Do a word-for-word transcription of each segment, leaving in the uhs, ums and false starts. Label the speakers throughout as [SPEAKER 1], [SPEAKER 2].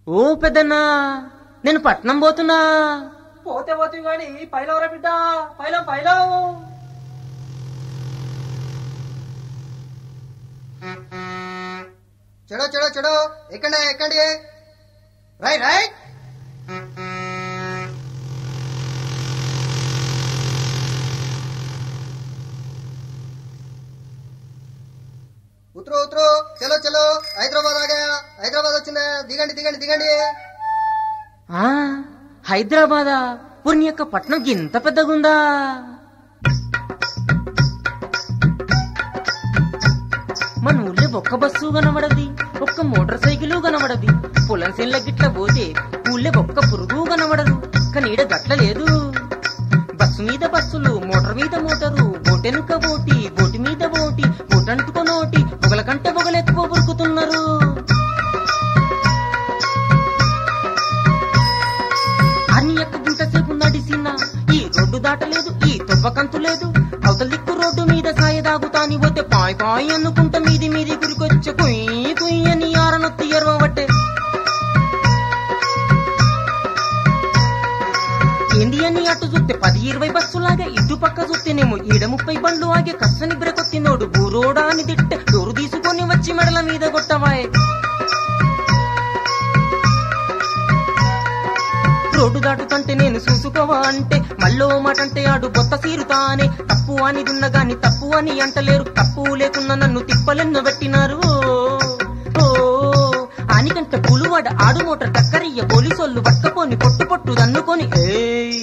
[SPEAKER 1] ఓ పెద్దన్నా, నేను పట్నం పోతున్నా.
[SPEAKER 2] పోతే పోతుంది గాని పైలవరా బిడ్డ, పైలం పైలం.
[SPEAKER 3] చెడో చెడో చెడో ఎక్కండి ఎక్కండి, రైట్ రైట్. ఉత్తరో ఉత్తరో, చలో చలో, హైదరాబాద్ ఆగా, హైదరాబాద్ వచ్చిందా, దిగండి దిగండి దిగండి.
[SPEAKER 1] ఆ హైదరాబాదా? పూర్ణి యొక్క పట్నం ఇంత పెద్దగుందా? మన ఊళ్ళో ఒక్క బస్సు కనబడది, ఒక్క మోటార్ సైకిల్ కనబడది. పొలం సెల్ల గిట్ల పోతే ఊళ్ళో ఒక్క పురుగు కనబడదు. కానీ ఈడ గట్ల లేదు. బస్సు మీద బస్సులు, మోటార్ మీద మోటారు, బోటెనుక బోటి, బోటి మీద బోటి, బోటంటుకొనోటి, పొగల కంటే పొగలెక్కువ ఉరుకుతున్నారు. అన్ని యొక్క గుంటసేపు నడిసినా ఈ రోడ్డు దాటలేదు, ఈ తొవ్వకంతు లేదు. అవతల దిక్కు రోడ్డు మీద సాయ దాగుతాని పోతే పాయ్ పాయ్ అనుకుంట మీది మీది గురికొచ్చే కుయ్యి కుయ్యి అని ఆరనొత్తి ఎరవబట్టే. ఏంది అని అటు చూస్తే పది ఇరవై బస్సులాగే, ఇటు పక్క చూస్తేనేమో ఈడ ముప్పై బండ్లు ఆగే. కස්සని బ్రెకొత్తినోడు బూరోడా అని తిట్టే, డోరు తీసుకొని వచ్చి మెడల మీద కొట్టవాయే. రోడ్డు దాటుతంటే నేను చూసుకోవా అంటే మళ్ళో మాట అంటే ఆడు బొత్త సీరుతానే. తప్పు అని దున్న గాని తప్పు అని అంటలేరు. తప్పు లేకున్నా నన్ను తిప్పలెన్నో పెట్టినారు. ఓ ఆనికంటే పులువాడ ఆడు మోటార్ టక్కరయ్య, పోలీసోళ్ళు పట్టుకొని పొట్టు పొట్టు దన్నుకొని ఏయ్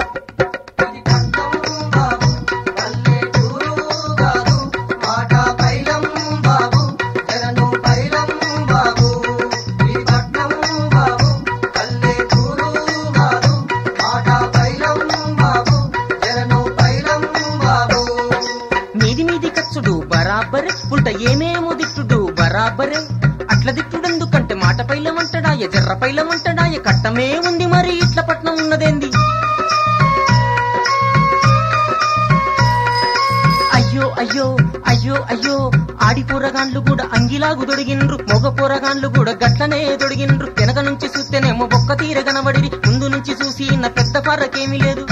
[SPEAKER 1] బరాబరే, ఉల్ట ఏమేమో దిట్టుడు బరాబరే. అట్లా దిట్టుడెందుకంటే మాట పైలమంటడాయ, జర్ర పైలమంటడాయ. కట్టమే ఉంది మరి ఇట్ల పట్నం ఉన్నదేంది? అయ్యో అయ్యో అయ్యో అయ్యో, ఆడి పోరగాండ్లు కూడా అంగిలాగు దొడిగిండ్రు, మొగ పోరగాండ్లు కూడా గట్లనే దొడిగిండ్రు. వెనక నుంచి చూస్తేనేమో బొక్క తీర కనబడిరి, ముందు నుంచి చూసి నా పెద్ద ఫరకేమీ లేదు.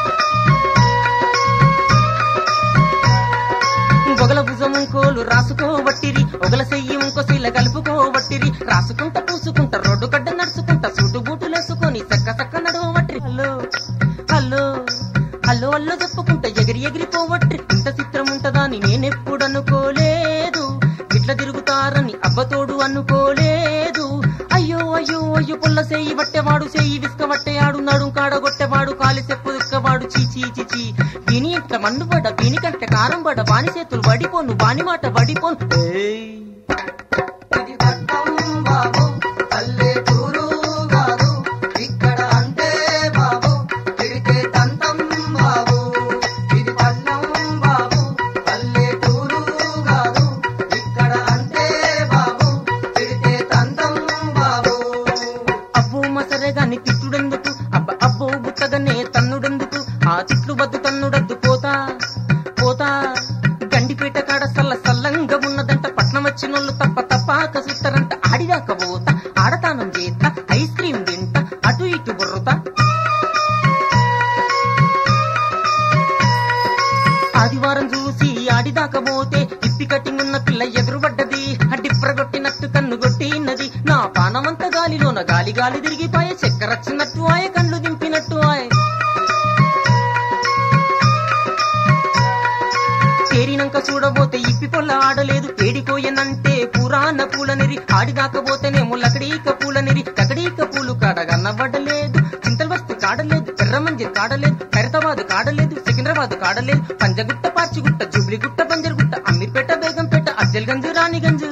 [SPEAKER 1] ఒగల భుజము కోలు రాసుకోబట్టిరి, ఒగల సెయ్యి ఇంకో శీల కలుపుకోబట్టిరి. రాసుకుంటా పూసుకుంటా రోడ్డు కడ్డ నడుచుకుంటా, సూటు బూటులేసుకొని చక్క చక్క నడవబట్టిరి. హలో హలో హలో అల్లో చెప్పుకుంటా ఎగిరి ఎగిరిపోవట్రి. ఇంత చిత్రం ఉంటదా అని నేనెప్పుడు అనుకోలేదు, ఇట్లా తిరుగుతారని అబ్బతోడు అనుకోలేదు. అయ్యో అయ్యో అయ్యో, పుల్ల సెయ్యి పట్టేవాడు, సెయ్యి విసుకబట్టేయాడు, నడుం కాడగొట్టేవాడు, కాలి చెప్పు దిక్కవాడు. చీచీ చిచి దీని ఇంట్లో మన్నుబడ, దీనికంటే కారం పడ, బాని చేతులు వడిపోను, బాని మాట వడిపోను. అబ్బో మసరే గాని తిట్టుడెందుకు, అబ్బ అబ్బో బుట్టగానే తన్నుడెందుకు. ఆ తిట్లు బద్దు తన్నుడద్దు పోతా పోతా. గండిపేట కాడ సల్ల సల్లంగా ఉన్నదంట, పట్నం వచ్చినోళ్ళు తప్ప తప్పాక చూస్తారంట. ఆడిదాక పోతా, ఆడతానం చేత, ఐస్ క్రీమ్ తింటా, అటు ఇటు బుర్రుతా. ఆదివారం చూసి ఆడిదాక పోతే ఇప్పి కట్టింగ్ ఉన్న పిల్ల ఎదురుపడ్డది. డిప్రగొట్టినట్టు కన్ను కొట్టినది. నా పానమంతా గాలిలోన గాలి గాలి తిరిగిపోయే, చక్కరచ్చినట్టు ఆయ, కళ్ళు దింపినట్టు ఆయ. చేరినాక చూడబోతే ఇప్పి పొల్ల ఆడలేదు, ఏడిపోయనంటే పురాణ పూలనిరి. ఆడిదాకపోతేనేమో లకడీక పూలనిరి, లకడీక పూలు కాడ కన్నబడలేదు. చింతల వస్తు కాడలేదు, ఎర్రమంజిర్ కాడలేదు, ఖైరతాబాద్ కాడలేదు, సికింద్రాబాద్ కాడలేదు. పంజగుట్ట, పాచిగుట్ట, జుబ్లిగుట్ట, బంజర్గుట్ట, అమీర్పేట, బేగంపేట, అజ్జల్గంజ్, రాణిగంజ్.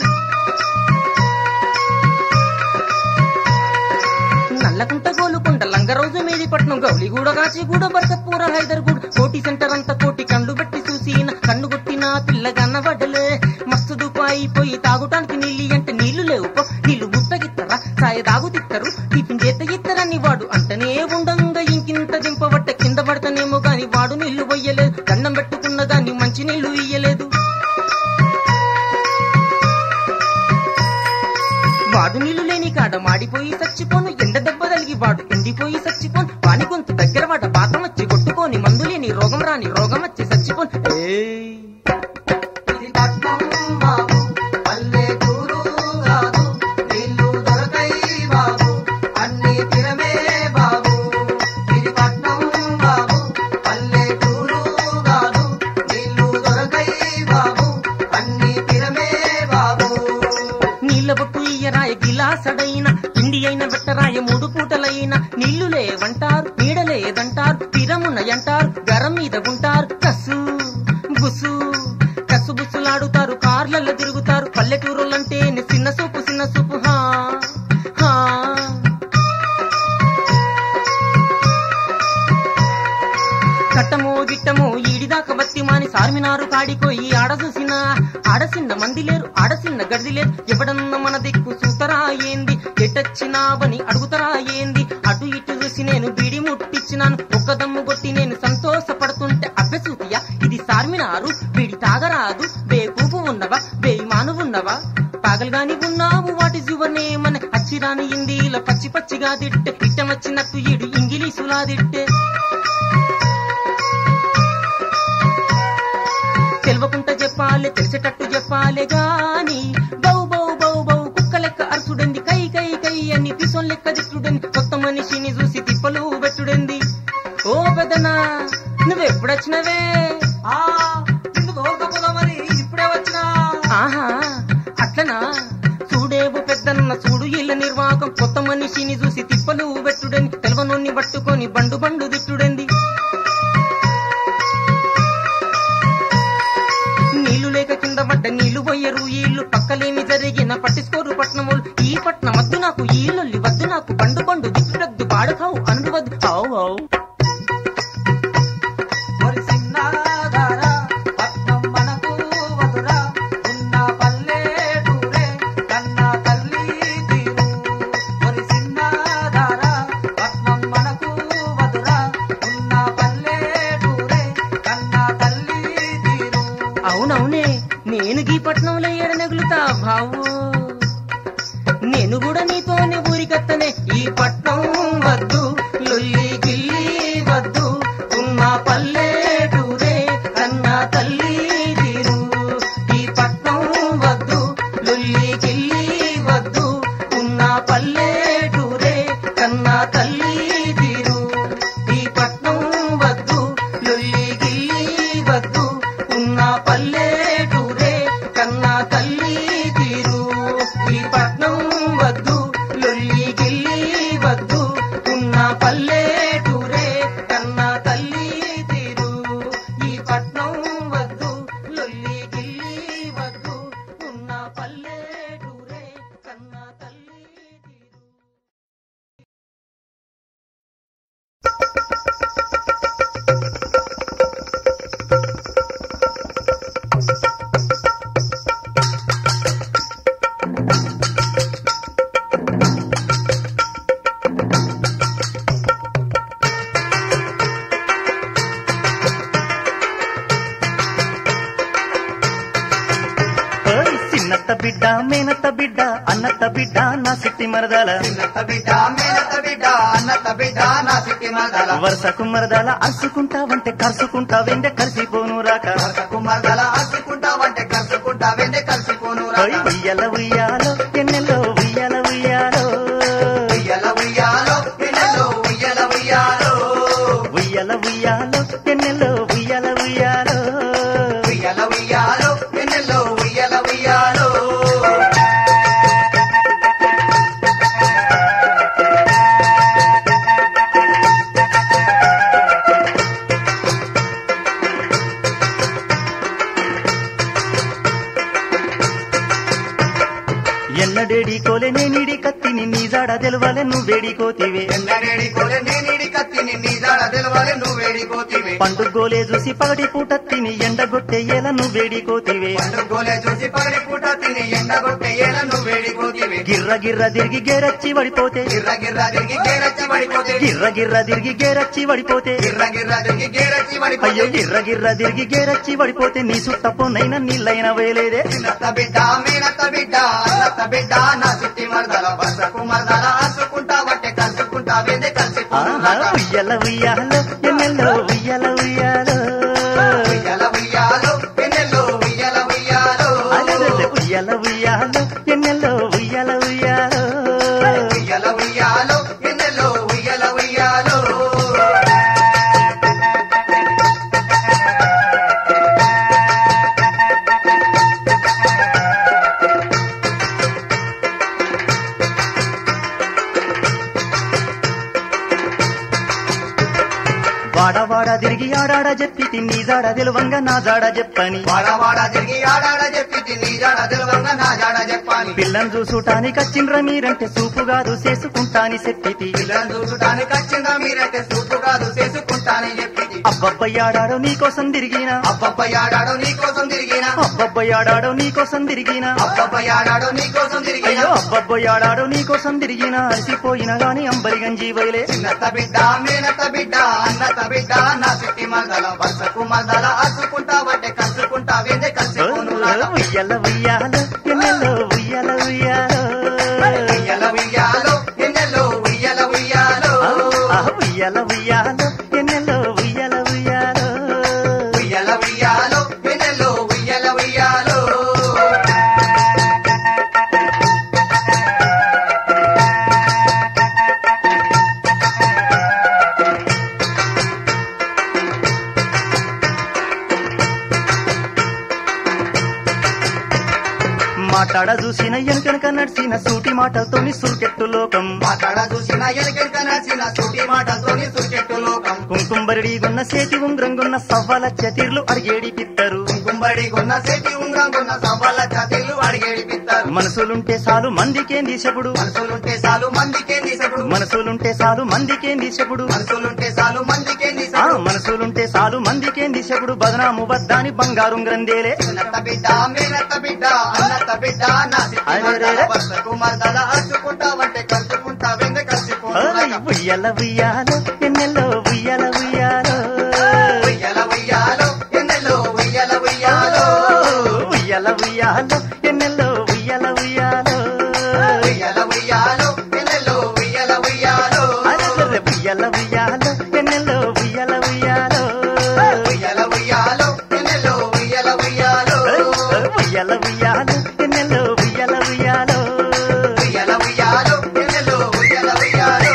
[SPEAKER 1] నల్లకుంట, గోలుకుంట, లంగరోజు, మేదిపట్నం, గౌలిగూడ, కాచిగూడ, బర్సపూర, హైదర్గూడ. కోటి సెంటర్ అంతా కోటి కండ్లు పెట్టి చూసిన, కన్ను కొట్టిన పిల్ల కన్నబడలే. మస్తు దుపాయిపోయి తాగుటానికి నీళ్ళు అంటే నీళ్లు లేవు, నీళ్లు గుట్టగిత్తరా, సాయ దాగు తిత్తరు, టిఫిన్ చేత ఇత్తరని వాడు అంటనే ఉండంగా ఇంకింత దింపబట్ట. కింద పడతానేమో గాని వాడు నీళ్లు పోయలేదు, దండం పెట్టుకున్న గాని మంచి నీళ్లు ఇయ్యలేదు. వాడు నీళ్లు లేని కాడ మాడిపోయి చచ్చిపోను, ఎండ దెబ్బ తలిగి వాడు ఎండిపోయి చచ్చిపోను, వాని గొంతు దగ్గర వాడ బాతం వచ్చి కొట్టుకొని మందులేని రోగం రాని రోగం వచ్చి చచ్చిపోను. ఏయ్
[SPEAKER 3] ఇది పట్నం బాబు పల్లెటూరు కాదు, నీళ్లు దొరకై బాబు అన్ని తిరమే బాబు. ఇది పట్నం బాబు పల్లెటూరు కాదు, నీళ్లు దొరకై బాబు అన్ని తిరమే బాబు.
[SPEAKER 1] నీళ్ళ బొట్టు ఇయ్యరాయ గిలాసడైన, ఇండి అయిన వెట్టరాయ మూడు పూటలైన, నీళ్లు లేవంటారు నీడలేదంటారు, తిరమునయంటారు గరం మీద ఉంటారు, కసు బుసు కసు బుసులాడుతారు, కార్లలో తిరుగుతారు, పల్లెటూరులంటే చిన్న సూపు చిన్న సూపు. హా హా కట్టమో గిట్టమో ఈడిదాకా బత్తి మాని సార్మినారు కాడికోయి ఆడ చూసిన ఆడసిన్న మంది లేరు, ఆడసిన్న గడిది లేదు, ఎవడన్న మన దిక్కు చూతరా ఏంది, ఎటొచ్చినావని అడుగుతరా ఏంది, అటు ఇటు చూసి నేను బీడి ముట్టిచ్చినాను, ఒక్క దమ్ము కొట్టి నేను సంతోషపడుతుంటే అబ్బెసూతియా ఇది సార్మినారు, బీడి తాగరాదు, బేకూపు ఉన్నవా బేయిమాను ఉన్నవా, పాగలుగాని ఉన్నావు వాటి జువనే మన అచ్చిరాని హిందీలో పచ్చి పచ్చిగా తిట్టే, ఇట్టం వచ్చినట్టు ఈడు ఇంగిలీషులా తిట్టే. తెలవకుంట చెప్పాలి తెలిసేటట్టు చెప్పాలి గాని, బౌ బౌ బౌ బౌ కుక్క లెక్క అరుసుడంది, కై కై కై అని పిసోన్ లెక్క తిట్టుడంది, కొత్త మనిషిని చూసి తిప్పలు పెట్టుడంది. ఓ పెద్దనా నువ్వెప్పుడొచ్చినవే?
[SPEAKER 2] ఆ నిన్ను తోలుకపోదామని ఇప్పుడే వచ్చినా.
[SPEAKER 1] ఆహా అట్లనా, చూడేవు పెద్దన్న చూడు ఇళ్ళ నిర్వాహకం, కొత్త మనిషిని చూసి తిప్పలు పెట్టుడంది, తెలవనోన్ని పట్టుకొని బండు బండు తిట్టుడంది. నీళ్లు లేక కింద పడ్డ నీళ్లు పోయరు ఈళ్ళు, పక్కలేమి జరిగిన పట్టించుకోరు పట్నములు, ఈ పట్నం వద్దు నాకు ఈళ్ళొల్లి వద్దు నాకు, బండు బండు దిట్టుడద్దు పాడుకావు అను వద్దు. అవు అవు
[SPEAKER 2] మరి చిన్నదారా పట్నం మనకు వదురా, ఉన్న పల్లెటూరే కన్నా తల్లి తీరు. మరి చిన్నదారా పట్నం మనకు వదురా, ఉన్న పల్లెటూరే కన్నా తల్లి తీరు.
[SPEAKER 1] అవునవునే, నేను గీ పట్నంలో ఎడనగులుతా బావు, నేను కూడా నీతోనే ఊరికత్తనే, ఈ పట్నం వద్దు లొల్లి గిల్లి వద్దు, ఉన్న పల్లెటూరే కన్నా తల్లి తీరు. ఈ పట్నం వద్దు లొల్లి గిల్లి వద్దు, ఉన్న పల్లెటూరే కన్నా తల్లి తీరు. ఈ పట్నం వద్దు లొల్లి గిల్లి వద్దు, ఉన్న పల్లెటూరే కన్నా తల్లి తీరు. ఈ పట్నం వద్దు లొల్లి గిల్లి వద్దు, ఉన్న పల్లెటూరే కన్నా తల్లి తీరు. ఈ పట్నం వద్దు లొల్లి గిల్లి వద్దు, ఉన్న పల్లెటూరే కన్నా తల్లి తీరు.
[SPEAKER 4] చిన్నత్త బిడ్డ మేనత్త బిడ్డ అన్నత్త బిడ్డ నా సిట్టి మరదల,
[SPEAKER 3] చిన్నత్త బిడ్డ మేనత్త బిడ్డ అన్నత్త బిడ్డ నా సిట్టి మరదల,
[SPEAKER 4] వరుసకు మరదల అరుసుకుంటావంటే కరుసుకుంటా వెండే కలిసిపోను రాక,
[SPEAKER 3] వరసకు మరదల అరుచుకుంటావంటే కలుసుకుంటా వెండి కలిసిపోను
[SPEAKER 4] ఓయ్ ఉయ్యాల ఉయ్యాలో ఎన్నెల్లో ఉయ్యాల ఉయ్యాలో,
[SPEAKER 3] ఉయ్యల ఉయ్యాలో ఎన్నెల్లో ఉయ్యల ఉయ్యాలో,
[SPEAKER 4] ఉయ్యాల ఉయ్యాలో ఎన్నెల్లో ఉయ్యాల ఉయ్యాలో.
[SPEAKER 3] ఉయ్యల ఉయ్యాలో ఎన్నెల్లో ఉయ్యల ఉయ్యాలో.
[SPEAKER 4] ఎన్నడేడి కోలే నేనిడి కత్తిని నీ జాడ తెలవాలే నువ్వేడికోతివే,
[SPEAKER 3] ఎన్నడేడి కోలే నేనిడి కత్తిని నీ జాడ తెలవాలే నువ్వేడికోతివే,
[SPEAKER 4] పండుగోలే చూసి పగటి పూట తిని ఎండగొట్టేయేలా నువ్వేడికోతివే,
[SPEAKER 3] పండుగోలే చూసి పగటి పూట తిని ఎండగొట్టేయేలా నువ్వేడికోతివే,
[SPEAKER 4] గిర్ర గిర్ర తిరిగి గేరచ్చి పడిపోతే,
[SPEAKER 3] గిర్ర గిర్ర తిరిగి గేరచ్చి పడిపోతే,
[SPEAKER 4] గిర్ర గిర్ర తిరిగి గేరచ్చి పడిపోతే,
[SPEAKER 3] గిర్ర గిర్ర తిరిగి గేరచ్చి పడిపోతే,
[SPEAKER 4] అయ్యో గిర్ర గిర్ర తిరిగి గేరచ్చి పడిపోతే నీ సుట్టపోనైనా నీళ్ళైనా వేలేదే.
[SPEAKER 3] చిన్నత్త బిడ్డ మేనత్త బిడ్డ అన్నత్త బిడ్డ నా సిట్టి మరదల,
[SPEAKER 5] బసకు మరదల అరుచుకుంటా వట్టే కలుసుకుంటా వేందే కలిసి
[SPEAKER 4] ఉయ్యల ఉయ్యాలో ఎన్నెల్లో ఉయ్యల ఉయ్యాలో
[SPEAKER 5] ఉయ్యల ఉయ్యాలో ఎన్నెల్లో ఉయ్యల ఉయ్యాలో
[SPEAKER 4] ఉయ్యల ఉయ్యాలో ఎన్నెల్లో ఉయ్యల ఉయ్యాలో
[SPEAKER 5] ఉయ్యల ఉయ్యాలో ఎన్నెల్లో ఉయ్యల ఉయ్యాలో
[SPEAKER 4] వాడవాడ తిరిగి ఆడాడ చెప్పి నీ జాడ తెలువంగా నా జాడ చెప్పని
[SPEAKER 5] వాడవాడ తిరిగి ఆడాడ చెప్పి నీ జాడ తెలువంగా నా జాడ చెప్పాని
[SPEAKER 4] పిల్లని చూసుటానికి వచ్చిండ్ర మీరంటే సూపు కాదు చేసుకుంటాని చెప్పితి
[SPEAKER 5] పిల్లని చూసుటానికి వచ్చిందా మీరంటే సూపు కాదు చేసుకుంటాని చెప్పి
[SPEAKER 4] అబ్బబ్బయ్యాడాడో నీకోసం తిరిగినా
[SPEAKER 5] అబ్బబ్బయ్యాడాడో నీకోసం తిరిగినా
[SPEAKER 4] అబ్బబ్బయ్యాడాడో నీకోసం తిరిగినా
[SPEAKER 5] అబ్బబ్బయ్యాడాడో నీకోసం తిరిగినా
[SPEAKER 4] అయ్యో అబ్బబ్బయ్యాడాడో నీకోసం తిరిగినా అలసిపోయినా గాని అంబలి గంజి వైలే
[SPEAKER 5] చిన్నత బిడ్డ మేనత బిడ్డ అన్నత బిడ్డ నా సిట్టి మరదల బసకు మరదల అరుచుకుంటా వట్టే కలుసుకుంటా వేందే కలిసి
[SPEAKER 4] ఉయ్యల ఉయ్యాలో ఎన్నెల్లో ఉయ్యల ఉయ్యాలో
[SPEAKER 5] ఉయ్యల ఉయ్యాలో ఎన్నెల్లో ఉయ్యల ఉయ్యాలో
[SPEAKER 4] ఉయ్యల ఉయ్యాలో ఎన్నెల్లో ఉయ్యల ఉయ్యాలో
[SPEAKER 5] ఉయ్యల ఉయ్యాలో ఎన్నెల్లో ఉయ్యల ఉయ్యాలో
[SPEAKER 4] మాట్లాడ చూసిన ఎనకనక నడిచిన సూటి మాటలతోని సురుకెట్టు లోకం
[SPEAKER 5] మాట్లాడ చూసిన ఎనకెనక నడిచిన సూటి మాటలతోని సురుకెట్టు లోకం
[SPEAKER 4] కుంకుంబరిగున్న సేతి ఉంగ్రంగున్న సవ్వల చతిర్లు అడిగేడి పిత్తరు
[SPEAKER 5] కుంకుమడి కొన్న సెటి ఉంగరం కొన్న సవ్వాల చతిలు అడిగేడి పిత్తారు
[SPEAKER 4] మనసులుంటే చాలు మందికేం దిశపుడు
[SPEAKER 5] మనసులుంటే చాలు మందికే దిశపుడు
[SPEAKER 4] మనసులుంటే చాలు మందికేం దిశపుడు
[SPEAKER 5] మనసులుంటే చాలు మందికే
[SPEAKER 4] ఆ
[SPEAKER 5] దిశపుడు
[SPEAKER 4] మనసులుంటే చాలు మందికేం దిశపుడు బదనాము వద్దాని బంగారు గ్రంథేలే
[SPEAKER 5] చిన్నత బిడ్డ మేనత బిడ్డ అన్నత బిడ్డ నా సిట్టి మరదల బసకు మరదల అరుచుకుంటా వట్టే కలుసుకుంటా వెంద కలిసిపోను
[SPEAKER 4] ఉయ్యల ఉయ్యాలో ఎన్నెల్లో ఉయ్యల ఉయ్యాలో
[SPEAKER 5] ఉయ్యల ఉయ్యాలో ఎన్నెల్లో ఉయ్యల ఉయ్యాలో
[SPEAKER 4] ఉయ్యల ఉయ్యాలో ఎన్నెల్లో ఉయ్యల ఉయ్యాలో
[SPEAKER 5] ఉయ్యల ఉయ్యాలో ఎన్నెల్లో ఉయ్యల ఉయ్యాలో
[SPEAKER 4] అరెరెరె ఉయ్యల ఉయ్యాలో ఎన్నెల్లో ఉయ్యల ఉయ్యాలో
[SPEAKER 5] ఉయ్యల ఉయ్యాలో ఎన్నెల్లో ఉయ్యల ఉయ్యాలో
[SPEAKER 4] ఉయ్యల ఉయ్యాలో ఎన్నెల్లో ఉయ్యల ఉయ్యాలో
[SPEAKER 5] ఉయ్యల ఉయ్యాలో ఎన్నెల్లో ఉయ్యల ఉయ్యాలో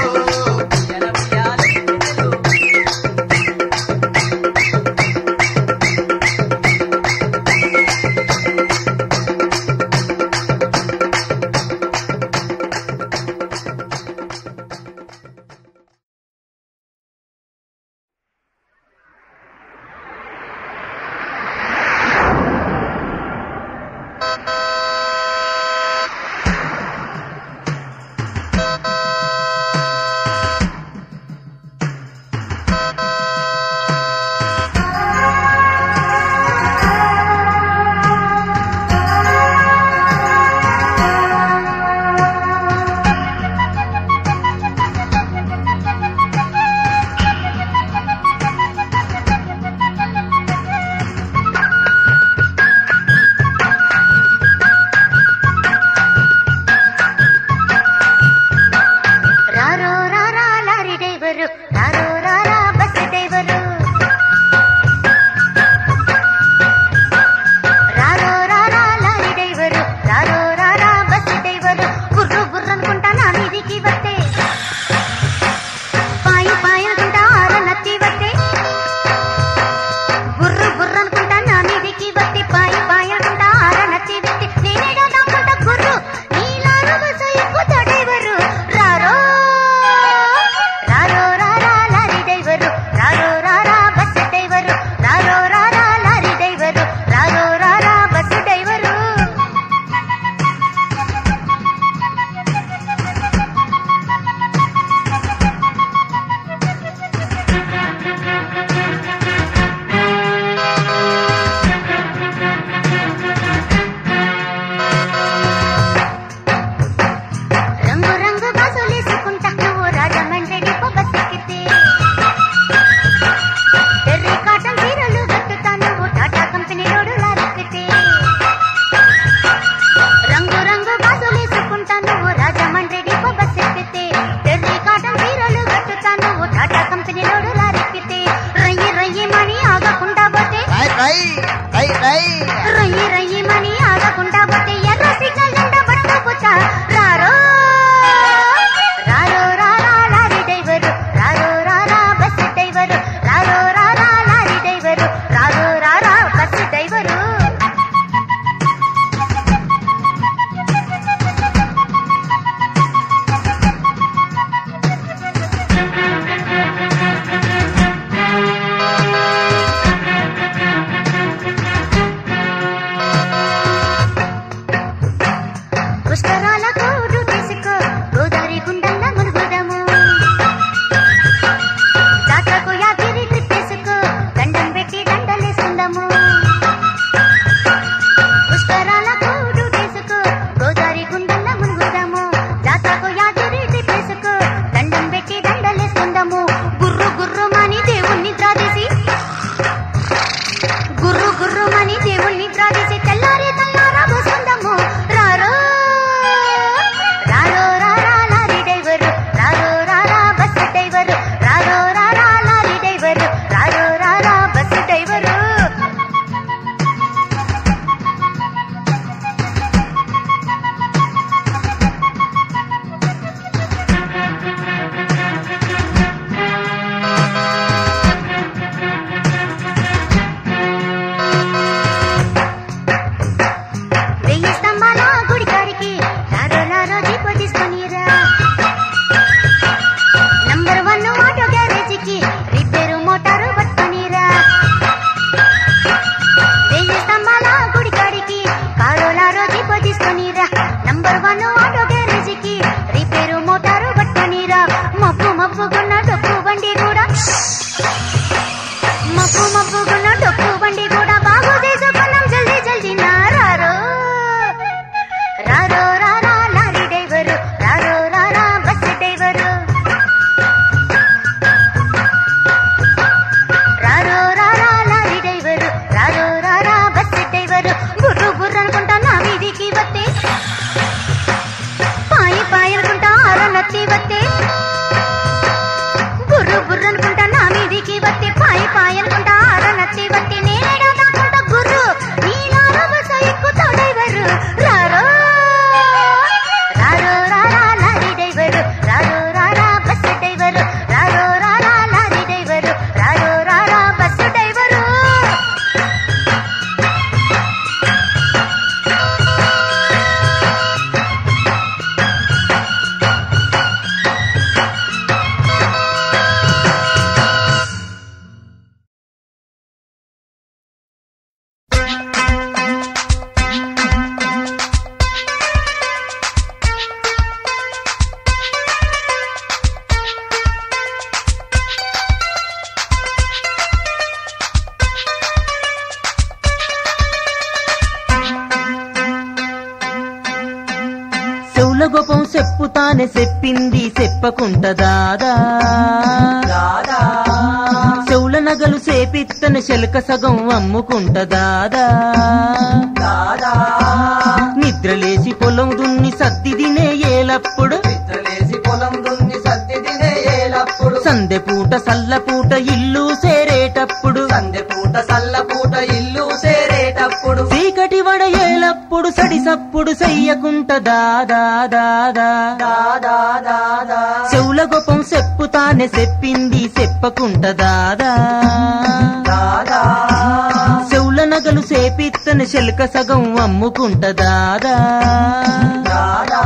[SPEAKER 1] చెప్పుతానే చెప్పింది చెప్పకుంట దాదా
[SPEAKER 5] దాదా
[SPEAKER 1] చెవుల నగలు సేపిత్తని శెలక సగం అమ్ముకుంట దాదా
[SPEAKER 5] దాదా
[SPEAKER 1] నిద్రలేసి పొలం దున్ని సద్ది తినే ఏలప్పుడు
[SPEAKER 5] నిద్రలేసి పొలం దున్ని సద్ది తినే ఏలప్పుడు
[SPEAKER 1] సందె పూట సల్ల పూట ఇల్లు సేరేటప్పుడు
[SPEAKER 5] సందె పూట సల్ల పూట ఇల్లు సేరేటప్పుడు
[SPEAKER 1] చీకటి వడ ఏలప్పుడు సడిసప్పుడు చెయ్యకుంట దాదా దాదా
[SPEAKER 5] దాదా దాదా
[SPEAKER 1] చెవుల గొప్పం చెప్పుతానే చెప్పింది చెప్పకుంట దాదా
[SPEAKER 5] దాదా
[SPEAKER 1] చెవుల నగలు సేపిత్తని శెలక సగం అమ్ముకుంట దాదా
[SPEAKER 5] దాదా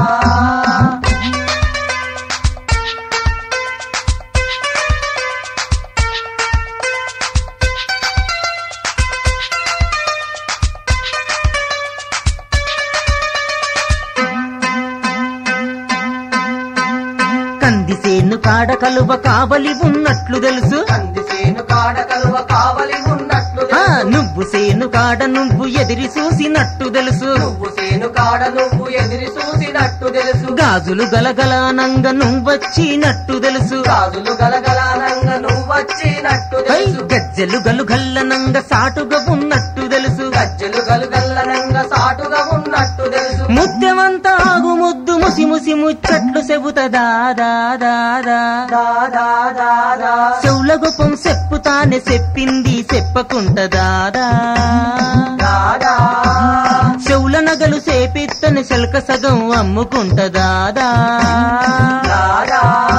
[SPEAKER 1] కందిసేను కాడ కలువ కావలి ఉన్నట్లు తెలుసు
[SPEAKER 5] కంది సేను కాడ కలువ కావలి ఉన్నట్లు
[SPEAKER 1] ఆ
[SPEAKER 5] తెలుసు.
[SPEAKER 1] నువ్వు సేను కాడ నువ్వు ఎదిరి చూసినట్టు తెలుసు
[SPEAKER 5] నువ్వు సేను కాడ నువ్వు ఎదిరి చూసినట్టు తెలుసు
[SPEAKER 1] గాజులు గలగలానంగ నువ్వొచ్చినట్టు తెలుసు
[SPEAKER 5] గాజులు గలగలానంగ నువ్వు వచ్చినట్టు
[SPEAKER 1] హై,
[SPEAKER 5] తెలుసు
[SPEAKER 1] గజ్జెలు గలుగల్లనంగ సాటుగా ఉన్నట్టు తెలుసు
[SPEAKER 5] గజ్జలు గలుగల్లనంగ సాటుగా ఉన్నట్టు తెలుసు
[SPEAKER 1] ముత్యమంతా ఆగు ముద్దు ముసి ముసి ముచ్చట్లు చెబుతదా దాదా
[SPEAKER 5] దాదా దాదా
[SPEAKER 1] చెవుల గొప్పం చెప్పుతానే చెప్పింది చెప్పకుంట దాదా
[SPEAKER 5] దాదా
[SPEAKER 1] చెవుల నగలు సేపిత్తని శెలక సగం అమ్ముకుంట దాదా
[SPEAKER 5] దాదా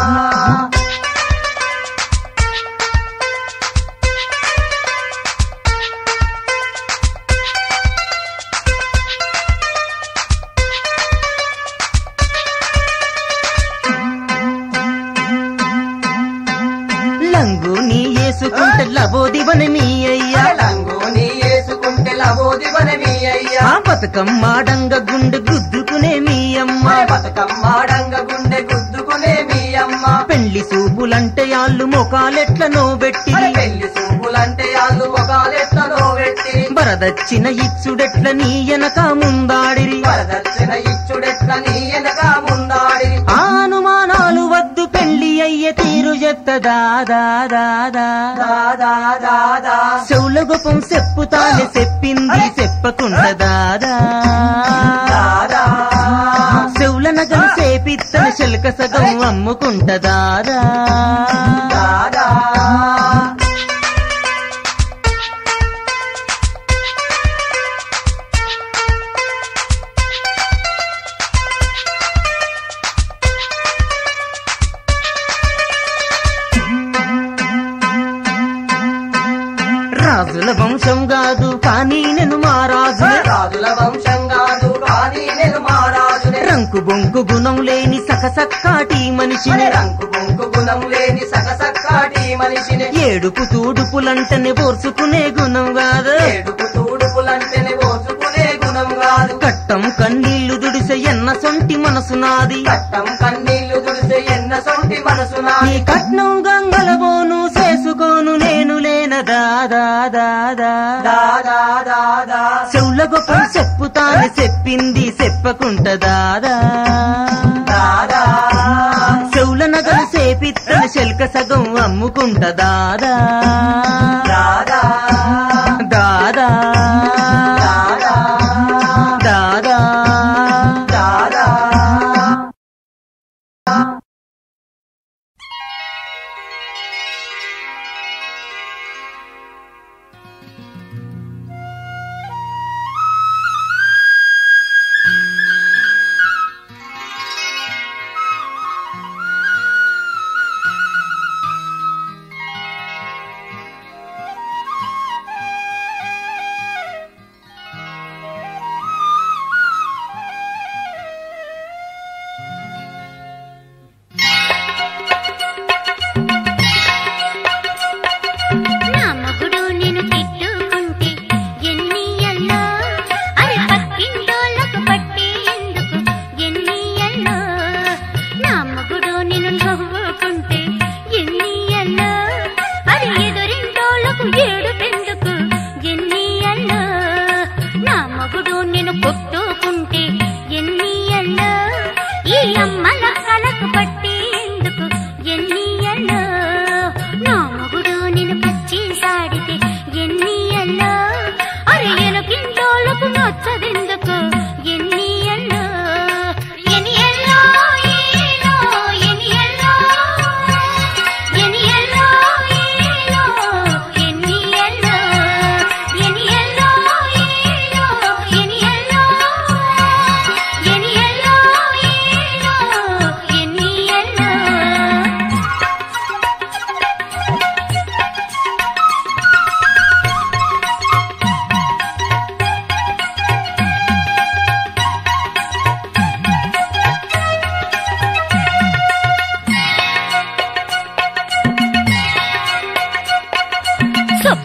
[SPEAKER 1] లంగు నీ వేసుకుంటే లబోదివని మీ అయ్యా
[SPEAKER 5] లంగోని వేసుకుంటే లబోదివని మీ అయ్యా
[SPEAKER 1] ఆ బతుకమ్మాడంగ గుండె గుద్దుకునే మీ అమ్మ
[SPEAKER 5] బతుకమ్మాడంగ గుండె గుద్దుకునే మీ అమ్మ
[SPEAKER 1] పెళ్లి సూపులంటే ఆళ్ళు మొకాలెట్ల నోబెట్టి
[SPEAKER 5] పెళ్లి సూపులంటే ఆళ్ళు మొగాలెట్లలో పెట్టి
[SPEAKER 1] వరదచ్చిన ఇచ్చుడెట్ల నీ ఎనక ముందాడిరి
[SPEAKER 5] వరదక్షిణ ఇచ్చుడెట్ల నీ వెనక ముందాడి
[SPEAKER 1] ఆ అనుమానాలు వద్దు పెళ్లి అయ్యే తీరు చెత్త దాదా దాదా
[SPEAKER 5] దాదా దాదా
[SPEAKER 1] చెవుల గొప్పం చెప్పుతానే చెప్పింది చెప్పకుంట దాదా
[SPEAKER 5] దాదా
[SPEAKER 1] చెవుల నగలు సేపిత్తని శెలక సగం అమ్ముకుంట దాదా
[SPEAKER 5] దాదా
[SPEAKER 1] రాజుల వంశం కాదు కానీ నేను మా రాజు
[SPEAKER 5] రాజుల వంశం కాదు కానీ నేను మహారాజునే
[SPEAKER 1] రంకు బొంకు గుణం లేని సకసక్కాటి మనిషిని
[SPEAKER 5] రంకు బొంకు గుణం లేని సకసక్కాటి మనిషిని
[SPEAKER 1] ఏడుపు తూడుపులంటనే పోర్చుకునే గుణం కాదు
[SPEAKER 5] ఏడుపు తూడుపులంటేనే ఓచుకునే గుణం కాదు
[SPEAKER 1] కట్టం కన్నీళ్లు దుడిసె ఎన్న సొంటి మనసు నాది
[SPEAKER 5] కట్టం కన్నీళ్లు దుడిసే ఎన్న సొంటి మనసునా
[SPEAKER 1] నీ కట్నం గంగలబోను చేసుకోను నేను లేన దాదా దాదా
[SPEAKER 5] దాదా దాదా
[SPEAKER 1] చెవుల గొప్ప చెప్పుతానే చెప్పింది చెప్పకుంట దాదా
[SPEAKER 5] దాదా
[SPEAKER 1] చెవుల నగలు సేపిత్తని శెల్క సగం అమ్ముకుంట దాదా
[SPEAKER 5] దాదా
[SPEAKER 1] దాదా
[SPEAKER 5] దాదా
[SPEAKER 1] దాదా
[SPEAKER 5] దాదా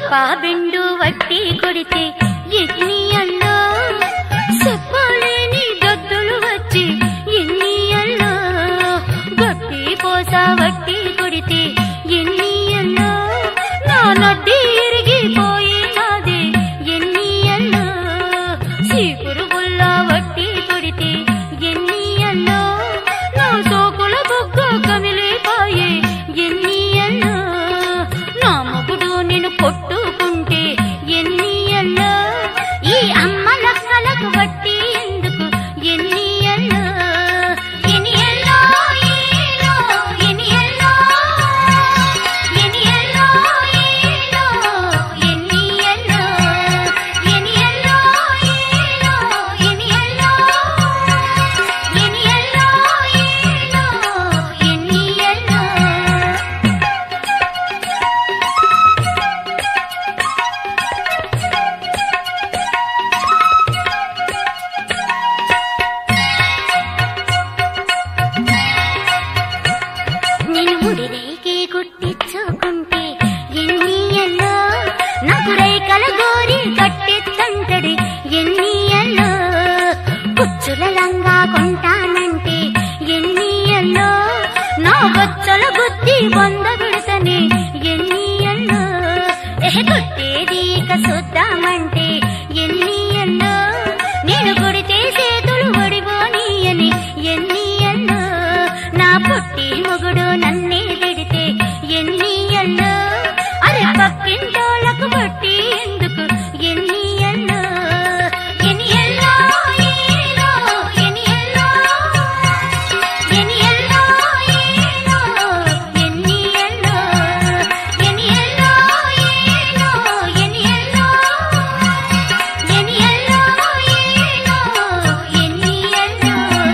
[SPEAKER 6] సొప్ప బెండు వట్టి కొడితే ఎన్ని అల్లో చెప్పలేని దద్దులు వచ్చి ఎన్ని అల్లో గట్టి పోస వట్టి కొడితే ఎన్ని అల్లో నా నడ్డి ఇరిగిపోయినది ఎన్ని అల్లో చీపురు గుల్ల వట్టి కొడితే ఎన్ని అల్లో నా సోకుల బొగ్గ కమిలిపోయే ఎన్ని అల్లో నా మొగుడు నేను కొట్టుకుంటే ఎన్ని అల్లో ఈ అమ్మ లక్కలకు వట్టి ఎందుకు ఎన్ని అల్లో ఎన్ని అల్లో ఈలో ఎన్ని అల్లో ఎన్ని అల్లో ఈలో ఎన్ని అల్లో ఎన్ని అల్లో ఈలో ఎన్ని అల్లో ఎన్ని అల్లో ఈలో ఎన్ని అల్లో నేను ముడి రేకే కుట్టించుకుంటే ఎన్ని అల్లో నాకు రేకల గోరి కట్టించంటడి ఎన్ని అల్లో కుచ్చుల లంగా కొంటానంటే ఎన్ని అల్లో నా బొచ్చల బుద్ధి బొంద పెడతనే ఎన్ని అల్లో ఎహ కొట్టేది ఇక చూద్దామంటే ఎన్ని అల్లో నేను కొడితే చేతులు ఒడిపోని అని ఎన్ని అల్లో నా పుట్టి మొగుడు నన్నే తిడితే ఎన్ని అల్లో అరే పక్కింటోళ్ళకు బట్టి ఎందుకు ఎన్ని అల్లో ఎన్ని అల్లో ఈలో ఎన్ని అల్లో ఎన్ని అల్లో ఈలో ఎన్ని అల్లో ఎన్ని అల్లో ఈలో ఎన్ని అల్లో ఎన్ని అల్లో ఈలో ఎన్ని అల్లో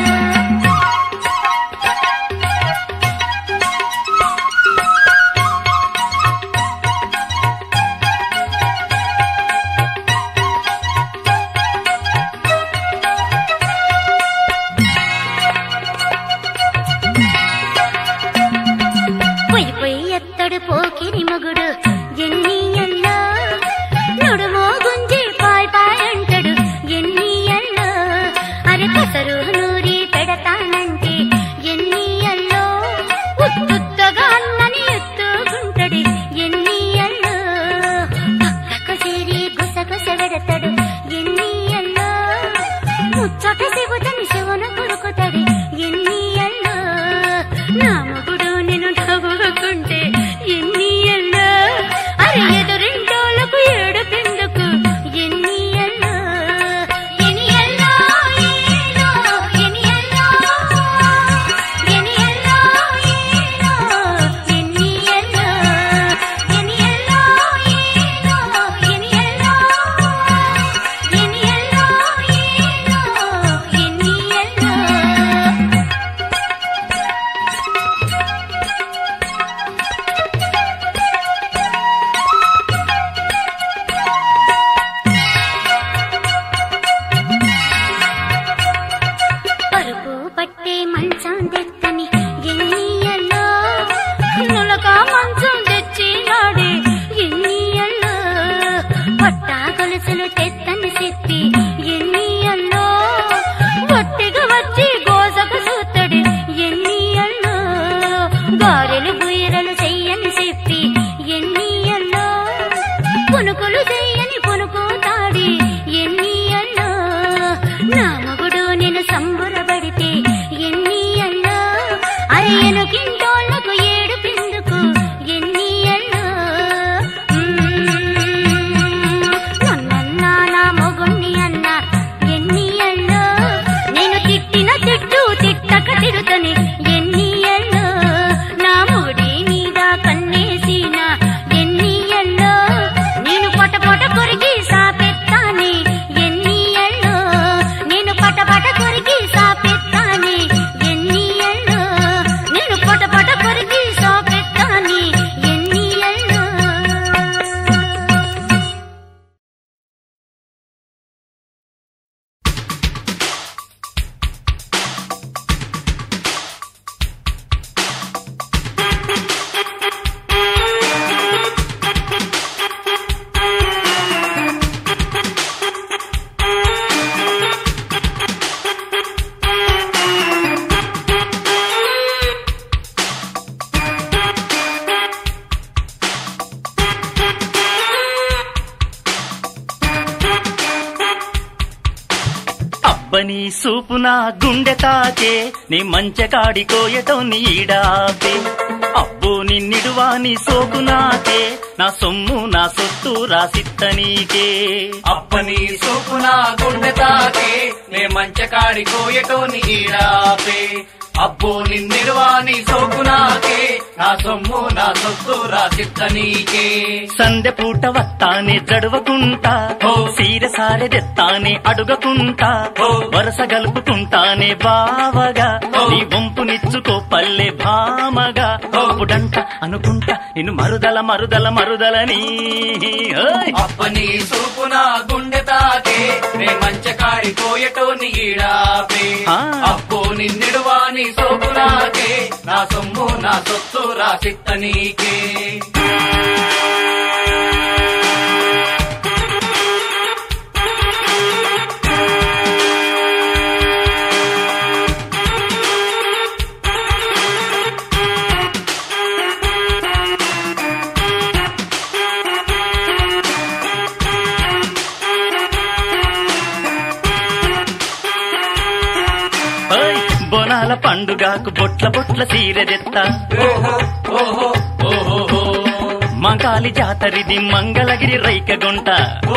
[SPEAKER 6] పొయ్యి పొయ్యి ఎత్తడు పోకిరి మొగుడు ఎన్ని అల్లో నుడుమో గుంజి పాయ్ పాయ్ అంటాడు ఎన్ని అల్లో అరే పసరు నూరి పెడతానంటే ఎన్ని అల్లో ఉత్తుత్తగా అన్నని ఎత్తుకుంటాడు ఎన్ని అల్లో పక్కకు చేరి గుసగుస పెడతాడు ఎన్ని అల్లో ముచ్చట శివుదని శివున కొరుకుతాడు ఎన్ని అల్లో నా మొగుడు నేను నవ్వుకుంటే ఎన్ని అల్లో అరే ఎదురింటోళ్ళకు ఏడుపెందుకు ఎన్ని అల్లో ఎన్ని అల్లో ఈలో ఎన్ని అల్లో ఎన్ని అల్లో ఈలో ఎన్ని అల్లో ఎన్ని అల్లో ఈలో ఎన్ని అల్లో ఎన్ని అల్లో ఈలో ఎన్ని అల్లో పరుపు పట్టే మంచం తెత్తని ఎన్ని అల్లో నులక మంచం తెచ్చినాడే ఎన్ని అల్లో పట్టా గొలుసులు తెత్తని చెప్పి ఎన్ని అల్లో గట్టిగా వచ్చి గోసకు చూస్తాడు ఎన్ని అల్లో గారెలు బుయ్యరలు చెయ్యని చెప్పి ఎన్ని అల్లో పునుకులు చెయ్యని పునుకుతాడి ఎన్ని అల్లో నా మొగుడు నేను సంబురపడితే ఎన్ని అల్లో అరే ఎనుకింటోళ్ళకు ఏడు పిందుకు ఎన్ని అల్లో నన్నన్నా నా మొగుణ్ణి అన్న ఎన్ని అల్లో నేను తిట్టిన తిట్టు తిట్టక తిరుతని ఎన్ని అల్లో నా మొగుడి మీద కన్నేసిన ఎన్ని అల్లో నేను పొట పొట కొరికి సాపెత్తాని ఎన్ని అల్లో నేను పట పట కొరికి సాపెత్తాని ఎన్ని అల్లో నేను పొట
[SPEAKER 4] అబ్బని సూపున గుండె తాకే నీ మంచకాడి కోయటో నీడాపే అబ్బో నిన్నిడువా నీ సోకు నాకే నా సొమ్ము నా సొత్తు రాసిత్త నీకే
[SPEAKER 7] అబ్బని సూపున గుండె తాకే నే మంచకాడి కోయటో నీడాపే అబ్బో నిన్నిడువాని సోకునాకే నా సొమ్ము నా సొత్తు రాసిత్త నీకే
[SPEAKER 4] సందె పూట వత్తానే జడవకుంటా సీర సారె దెత్తానే అడుగకుంటా వరస గలుపుకుంటానే బావగా నీ వంపునిచ్చుకో పల్లె భామగా అప్పుడంట అనుకుంటా నిన్ను మరుదల మరుదల మరుదలని
[SPEAKER 7] అబ్బని సూపున గుండె తాకే నే మంచకాడి కోయటో నీడాపే అబ్బో నిన్నిడువాని సోకునాకే నా సొమ్ము నా సొత్తు రాసిత్త నీకే
[SPEAKER 4] బోనాల పండుగకు బొట్ల బొట్ల సీరెదెత్తా మంకాలి జాతరిది మంగళగిరి రైకగుంట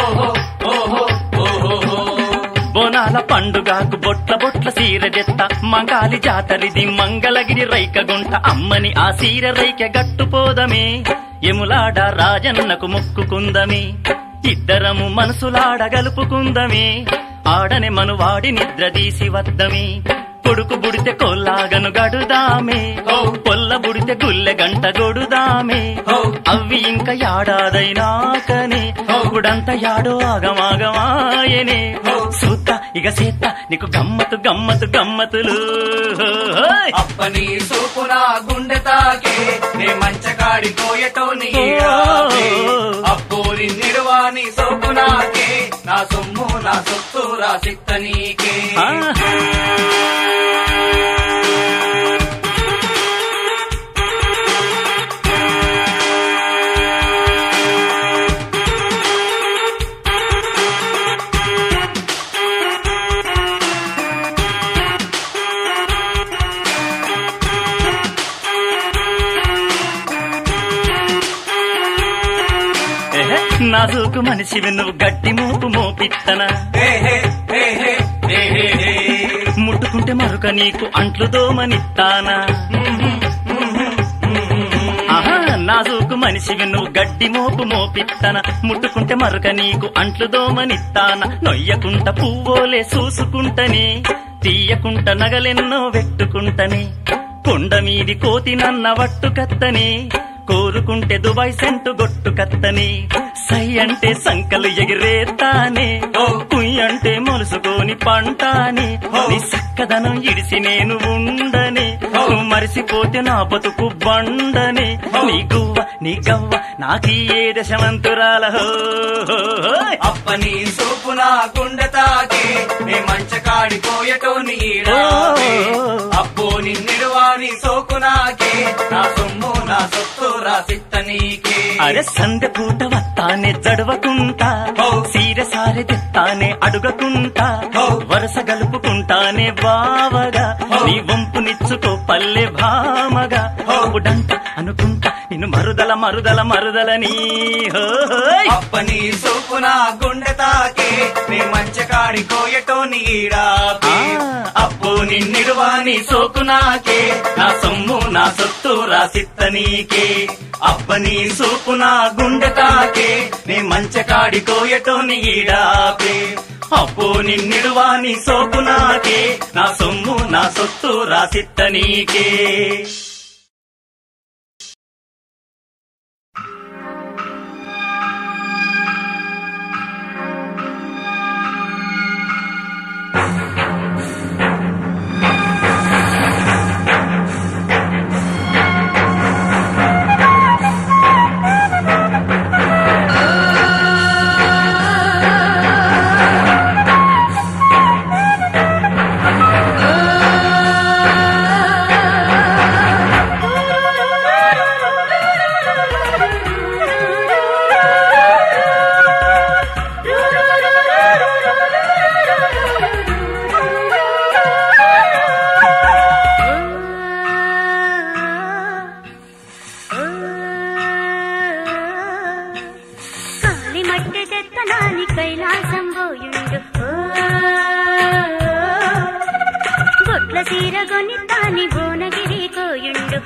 [SPEAKER 4] బోనాల పండుగకు బొట్ల బొట్ల సీరెదెత్తా మంకాలి జాతరిది మంగళగిరి రైకగుంట అమ్మని ఆ సీర రైక గట్టుపోదమే ఎములాడ రాజన్నకు మొక్కుకుందమే ఇద్దరము మనసులాడ గలుపుకుందమే ఆడనే మనువాడి నిద్ర తీసి వద్దమే కొడుకు బుడితే కొల్లాగను గడుదామే పొల్ల బుడితే గుల్లె గంట గొడుదామే అవి ఇంకా యాడాదైనాకనే గుడంత యాడో ఆగమాగమాయనే సూత ఇక సేత నీకు గమ్మతు గమ్మతు గమ్మతులు
[SPEAKER 7] అప్పని సూపున గుండె తాకే నే మంచకాడి కోయటో నీడాపే అబ్బో నిన్నిడువాని సోకునాకే నా సొమ్ము నా సొత్తు రాసిత్త నీకే
[SPEAKER 4] నాజూకు మనిషివి నువ్వు గట్టి మోపు మోపిత్తన ముట్టుకుంటే మరొక నీకు అంట్లు దోమనిత్తానా నాజూకు మనిషివి నువ్వు గడ్డి మోపు మోపిత్తన ముట్టుకుంటే మరొక నీకు అంట్లు దోమనిత్తాన నొయ్యకుంట పువ్వోలే చూసుకుంటనే తీయకుంట నగలెన్నో వెట్టుకుంటనే కొండ మీది కోతి నన్న వట్టు కత్తనే కోరుకుంటే దుబాయ్ సెంటు గొట్టు కత్తని సై అంటే సంకలు ఎగిరేతానే కుయ్ అంటే మొలుసుకొని పంటాని నీ సక్కదనం ఇడిసి నేను ఉండని నువ్వు మరిసిపోతే నా బతుకు బండని నీ గువ్వ నీ గవ్వ నాకీ ఏ దశమంతురాల
[SPEAKER 7] అప్పని సూపున గుండె తాకే నే మంచకాడి కోయటో నీడాపే అబ్బో నిన్నిడువాని సోకునాకే నా సొమ్ము నా సొత్తు రాసిత్త నీకే
[SPEAKER 4] అరే సందె పూట వత్తానే జడవకుంటా సీర సారె తెత్తానే అడుగకుంటా వరస గలుపుకుంటానే బావగా నీ వంపునిచ్చుకో పల్లె భామగా ఉడంట అనుకుంటా నిన్ను మరుదల మరుదల మరుదలని
[SPEAKER 7] అప్పని సూపున గుండె తాకే నీ మంచకాడి కోయటో నీడాపే అబ్బో నిన్నిడువాని సోకునాకే నా సొమ్ము నా సొత్తు రాసిత్త నీకే అబ్బని సూపున గుండె తాకే నీ మంచకాడి కోయటో నీడాపే అబ్బో నిన్నిడువాని సోకునాకే నా సొమ్ము నా సొత్తు రాసిత్త నీకే
[SPEAKER 6] కైలాసం పోయుండు బొట్ల సీర గొనితాని భువనగిరి కోయుండు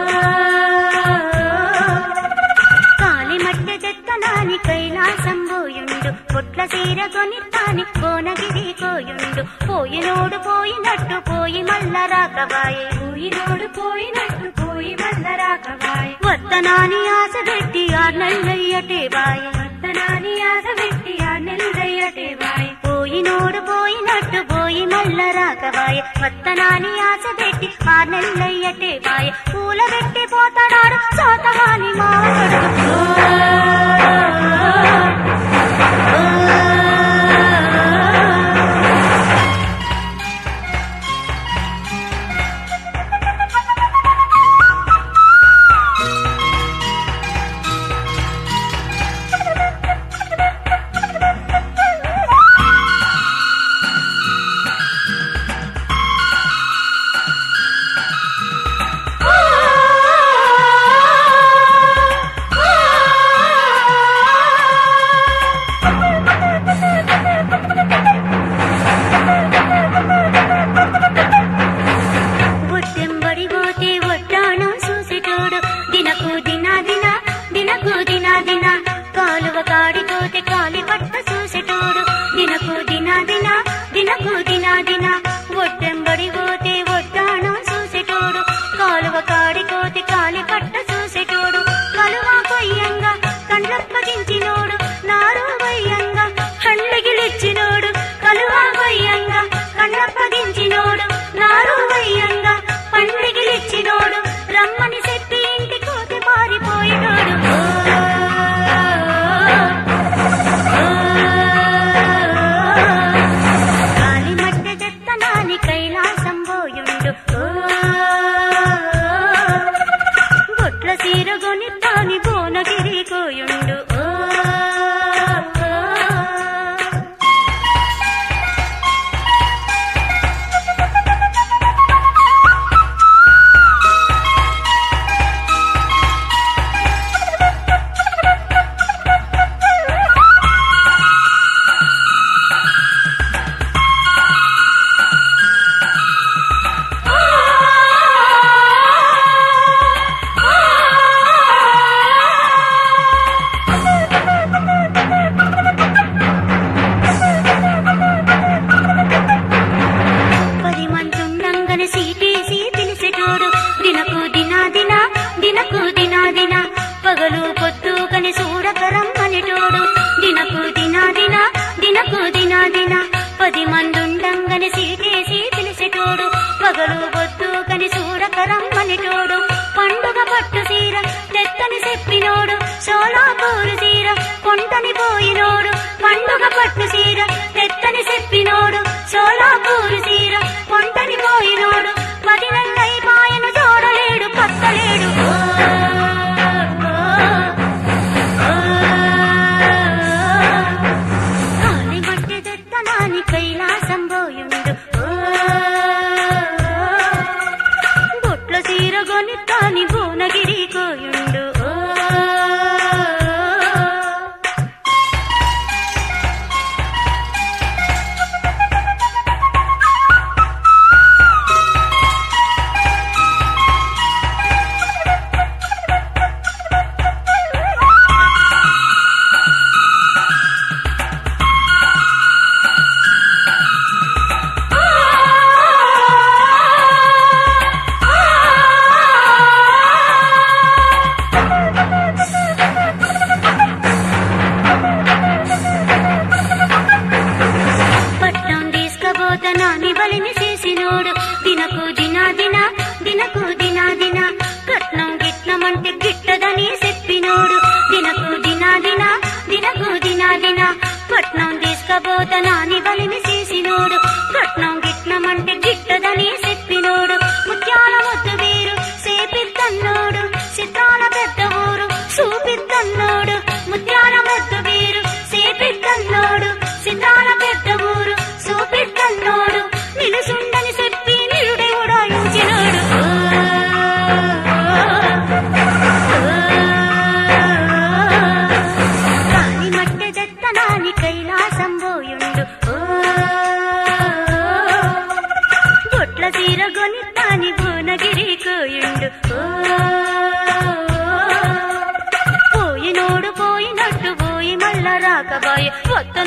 [SPEAKER 6] కాలిమట్టె చెత్తనాని కైలాసం పోయుండు బొట్ల సీర గొనితాని భువనగిరి కోయుండు పోయినోడు పోయినట్టు పోయి మల్ల రాకబాయే పోయినోడు పోయినట్టు పోయి మల్ల రాకబాయే వత్తనాని ఆశ పెట్టి ఆర్నెల్లయ్యటే బాయే వత్తనాని ఆశ పెట్టి ఆర్నెల్లయ్యటే బాయే పోయినోడు పోయినట్టు పోయి మల్ల రాకబాయే వత్తనాని ఆశ పెట్టి ఆర్నెల్లయ్యటే బాయే పూల పెట్టి పోతాడాడు సోతగాని మావడు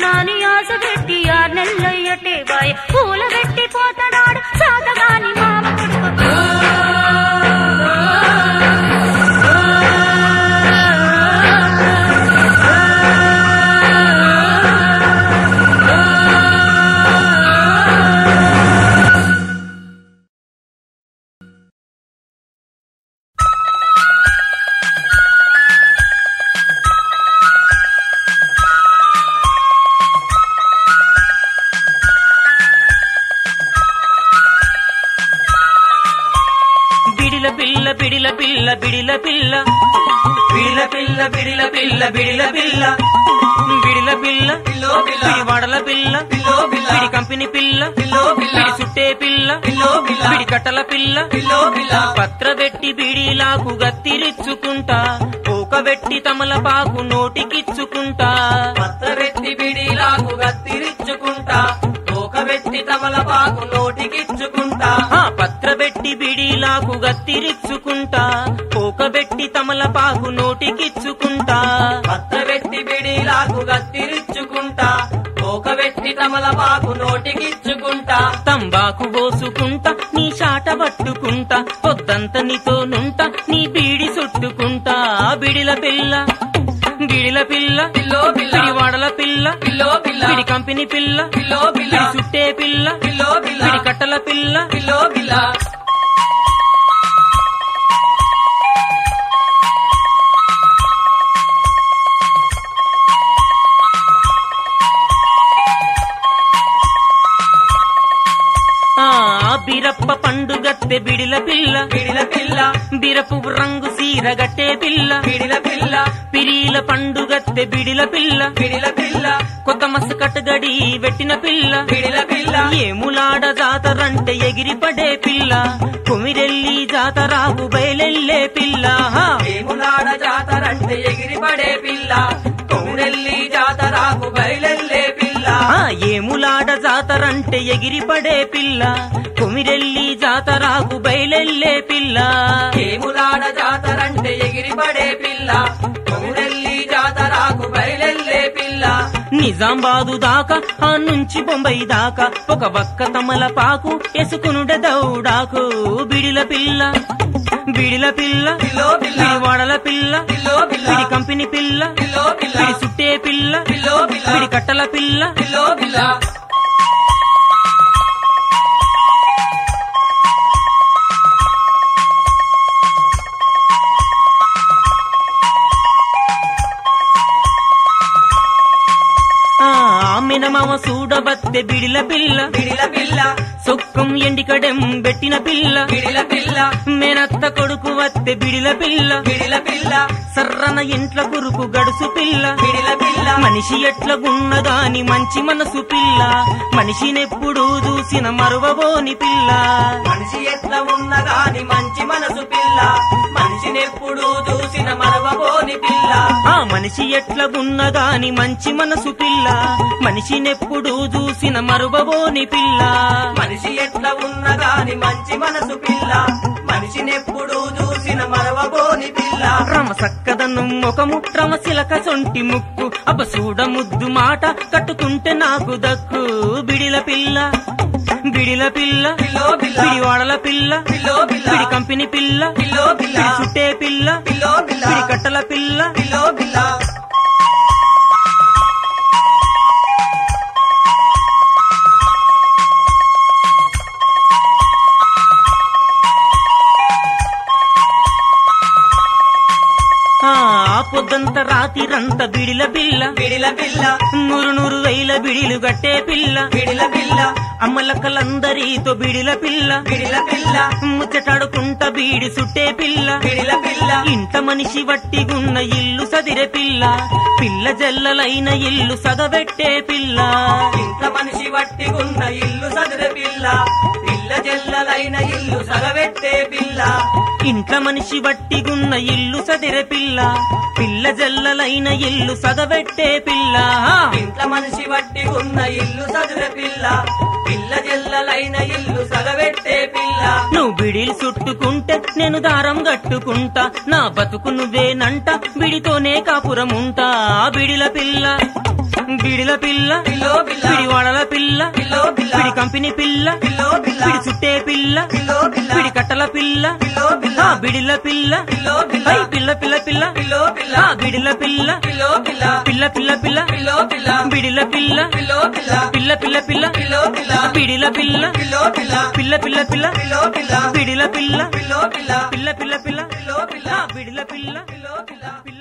[SPEAKER 6] నాని ఆశ పెట్టి ఆరు నెలలయ్యటే బాయ్ పూల పెట్టి పోతనాడు సాతగాని మామ కొడుకు
[SPEAKER 1] బిడిల పిల్ల బిడిల పిల్ల బిడిల పిల్ల బిడిల పిల్ల బిడిల పిల్ల బిడిల పిల్ల బిడిల పిల్ల
[SPEAKER 7] పిల్లో పిల్ల
[SPEAKER 1] బిడి వడల పిల్ల
[SPEAKER 7] పిల్లో పిల్ల
[SPEAKER 1] బిడి కంపెనీ పిల్ల
[SPEAKER 7] పిల్లో పిల్ల
[SPEAKER 1] బిడి సుట్టే పిల్ల
[SPEAKER 7] పిల్లో పిల్ల
[SPEAKER 1] బిడి కట్టల పిల్ల
[SPEAKER 7] పిల్లో పిల్ల
[SPEAKER 1] పత్రబెట్టి బిడిలాకు గత్తిరిచ్చుకుంటా పోకబెట్టి తమలపాకు నోటికిచ్చుకుంటా
[SPEAKER 7] పత్రవెత్తి బిడిలాకు గత్తిరిచ్చుకుంటా తోకబెట్టి తమలపాకు నోటికిచ్చుకుంటా
[SPEAKER 1] ఆ పత్రబెట్టి బిడిలాకు గత్తిరిచ్చుకుంటా పోకబెట్టి తమలపాకు నోటికిచ్చుకుంటా
[SPEAKER 7] పత్రవెత్తి బిడిలాకు గత్తిరిచ్చుకుంటా తోకబెట్టి తమలపాకు నోటికిచ్చుకుంటా
[SPEAKER 1] తంబాకు పోసుకుంటా నీ చాట పట్టుకుంటా పొద్దంత నీతోనుంటా నీ బీడి చుట్టుకుంటా బిడిల పిల్ల బిడిల పిల్ల
[SPEAKER 7] పిల్లో పిల్ల
[SPEAKER 1] బిడి వాడల పిల్ల
[SPEAKER 7] పిల్లో పిల్ల
[SPEAKER 1] బిడి కంపెనీ పిల్ల
[SPEAKER 7] పిల్లో పిల్ల
[SPEAKER 1] బిడి చుట్టే పిల్ల
[SPEAKER 7] పిల్లో పిల్ల
[SPEAKER 1] బిడి కట్టల పిల్ల
[SPEAKER 7] పిల్లో పిల్ల
[SPEAKER 1] ఆ బిరప్ప పండుగత్తె బిడిల పిల్ల
[SPEAKER 7] పిడిల పిల్ల
[SPEAKER 1] బిరపు రంగు సీర గట్టే పిల్ల
[SPEAKER 7] పిడిల పిల్ల
[SPEAKER 1] పిరీల పండుగత్తె బిడిల పిల్ల
[SPEAKER 7] పిడిల పిల్ల
[SPEAKER 1] కొత్త మస్సు కట్టగడి వెట్టిన పిల్ల
[SPEAKER 7] పిడిల పిల్ల
[SPEAKER 1] ఏములాడ జాతరంటే ఎగిరిపడే పిల్ల కుమిరెల్లి జాతరాకు బయలెల్లే పిల్ల హా.
[SPEAKER 7] వేములాడ జాతరంటే ఎగిరిపడే పిల్ల కొమురెల్లి జాతరాకు బయలెల్లే పిల్ల
[SPEAKER 1] ఆ ఏములాడ జాతరంటే ఎగిరిపడే పిల్ల కుమిరెల్లి జాతరాకు బయలెల్లే పిల్ల
[SPEAKER 7] వేములాడ జాతరంటే ఎగిరిపడే పిల్ల కొమురెల్లి జాతరాకు బయలెల్లే పిల్ల
[SPEAKER 1] నిజామాబాదు దాకా ఆ నుంచి బొంబాయి దాకా ఒక బక్క తమలపాకు ఎసుకునుడ దౌడాకు బిడిల పిల్ల బిడిల పిల్ల
[SPEAKER 7] పిల్లో పిల్ల
[SPEAKER 1] బిడి వాడల పిల్ల
[SPEAKER 7] పిల్లో పిల్ల
[SPEAKER 1] బిడి కంపెనీ పిల్ల
[SPEAKER 7] పిల్లో పిల్ల
[SPEAKER 1] బిడి సుట్టే పిల్ల
[SPEAKER 7] పిల్లో పిల్ల
[SPEAKER 1] బిడి కట్టల పిల్ల
[SPEAKER 7] పిల్లో పిల్ల
[SPEAKER 1] ఆ మినమామ సూడబత్తె బిడిల పిల్ల
[SPEAKER 7] పిడిల పిల్ల
[SPEAKER 1] సొక్కం ఎండికడెం పెట్టిన పిల్ల
[SPEAKER 7] పిడిల పిల్ల
[SPEAKER 1] మేనత్త కొడుకు వత్తె బిడిల పిల్ల
[SPEAKER 7] పిడిల పిల్ల
[SPEAKER 1] సర్రన ఇంట్ల కురుకు గడుసు పిల్ల
[SPEAKER 7] పిడిల పిల్ల
[SPEAKER 1] మనిషి ఎట్లగున్నదాని మంచి మనసు పిల్ల మనిషినెప్పుడు చూసిన మరువబోని పిల్ల
[SPEAKER 7] మనిషి ఎట్లా ఉన్నగాని మంచి మనసు పిల్ల మనిషినెప్పుడు చూసిన మరవబోని పిల్ల
[SPEAKER 1] ఆ మనిషి ఎట్లగున్నదాని మంచి మనసు పిల్ల మనిషినెప్పుడు చూసిన మరువబోని పిల్ల
[SPEAKER 7] మనిషి ఎట్లా ఉన్నగాని మంచి మనసు పిల్ల మనిషినెప్పుడు చూసిన మరవబోని పిల్ల
[SPEAKER 1] రమ సక్కదనం ముఖము రమ సిలక సొంటి ముక్కు అపసూడ ముద్దు మాట కట్టుకుంటే నాకు దక్కు బిడిల పిల్ల బిడిల పిల్ల
[SPEAKER 7] పిల్లో పిల్ల
[SPEAKER 1] బిడి వాడల పిల్ల
[SPEAKER 7] పిల్లో పిల్ల
[SPEAKER 1] బిడి కంపెనీ పిల్ల
[SPEAKER 7] పిల్లో పిల్ల
[SPEAKER 1] బిడి చుట్టే పిల్ల
[SPEAKER 7] పిల్లో పిల్ల
[SPEAKER 1] బిడి కట్టల పిల్ల
[SPEAKER 7] పిల్లో పిల్ల
[SPEAKER 1] ఆ పొద్దంత రాతిరంత బిడిల పిల్ల
[SPEAKER 7] పిడిల పిల్ల
[SPEAKER 1] నూరు నూరు వేల బిడిలు గట్టే పిల్ల
[SPEAKER 7] పిడిల పిల్ల
[SPEAKER 1] అమ్మలక్కలందరితో బిడిల పిల్ల
[SPEAKER 7] పిడిల పిల్ల
[SPEAKER 1] ముచ్చటాడుకుంట బీడి సుట్టే పిల్ల
[SPEAKER 7] పిడిల పిల్ల
[SPEAKER 1] ఇంట మనిషి వట్టిగున్న ఇల్లు సదిరే పిల్ల పిల్ల జల్లలైన ఇల్లు సగబెట్టే పిల్ల
[SPEAKER 7] ఇంట్లో మనిషి వట్టిగున్న ఇల్లు సదిరే పిల్ల పిల్ల జల్లలైన ఇల్లు సగబెట్టే పిల్ల
[SPEAKER 1] ఇంట్ల మనిషి వట్టిగున్న ఇల్లు సదిరే పిల్ల పిల్ల జల్లలైన ఇల్లు సగబెట్టే పిల్ల
[SPEAKER 7] ఇంట్లో మనిషి వట్టిగున్న ఇల్లు సదిరే పిల్ల పిల్ల జల్లలైన ఇల్లు సగబెట్టే పిల్ల
[SPEAKER 1] నువ్వు బిడిలు చుట్టుకుంటే నేను దారం గట్టుకుంటా నా బతుకు నువ్వేనంట బిడితోనే కాపురం ఉంటా బిడిల పిల్ల బిడిల పిల్ల
[SPEAKER 7] పిల్లో పిల్ల
[SPEAKER 1] పిడి వాడల పిల్ల
[SPEAKER 7] పిల్లో పిల్ల
[SPEAKER 1] పిడి కంపెనీ పిల్ల
[SPEAKER 7] పిల్లో పిల్ల
[SPEAKER 1] పిడి చుట్టే పిల్ల
[SPEAKER 7] పిల్లో పిల్ల
[SPEAKER 1] పిడి కట్టల పిల్ల
[SPEAKER 7] పిల్లో పిల్ల
[SPEAKER 1] ఆ బిడిల పిల్ల
[SPEAKER 7] పిల్లో పిల్ల
[SPEAKER 1] ఐ పిల్ల పిల్ల పిల్ల
[SPEAKER 7] పిల్లో పిల్ల
[SPEAKER 1] ఆ బిడిల పిల్ల
[SPEAKER 7] పిల్లో పిల్ల
[SPEAKER 1] పిల్ల పిల్ల పిల్ల
[SPEAKER 7] పిల్లో పిల్ల
[SPEAKER 1] బిడిల పిల్ల
[SPEAKER 7] పిల్లో పిల్ల
[SPEAKER 1] పిల్ల పిల్ల పిల్ల
[SPEAKER 7] పిల్లో పిల్ల
[SPEAKER 1] బిడిల పిల్ల
[SPEAKER 7] పిల్లో పిల్ల
[SPEAKER 1] పిల్ల పిల్ల పిల్ల
[SPEAKER 7] పిల్లో పిల్ల
[SPEAKER 1] బిడిల పిల్ల
[SPEAKER 7] పిల్లో పిల్ల
[SPEAKER 1] పిల్ల పిల్ల పిల్ల
[SPEAKER 7] పిల్లో పిల్ల
[SPEAKER 1] ఆ బిడిల పిల్ల
[SPEAKER 7] పిల్లో పిల్ల